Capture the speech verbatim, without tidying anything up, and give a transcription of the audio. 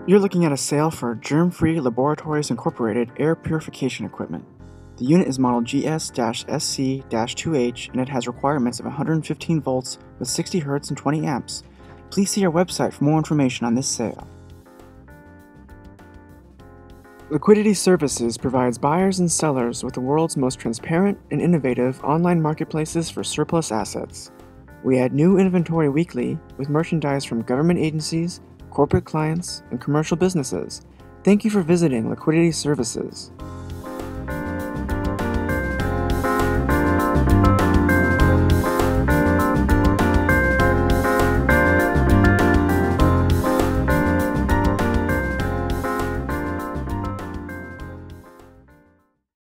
You're looking at a sale for Germfree Laboratories Incorporated air purification equipment. The unit is model G S S C two H and it has requirements of one hundred fifteen volts with sixty hertz and twenty amps. Please see our website for more information on this sale. Liquidity Services provides buyers and sellers with the world's most transparent and innovative online marketplaces for surplus assets. We add new inventory weekly with merchandise from government agencies, corporate clients, and commercial businesses. Thank you for visiting Liquidity Services.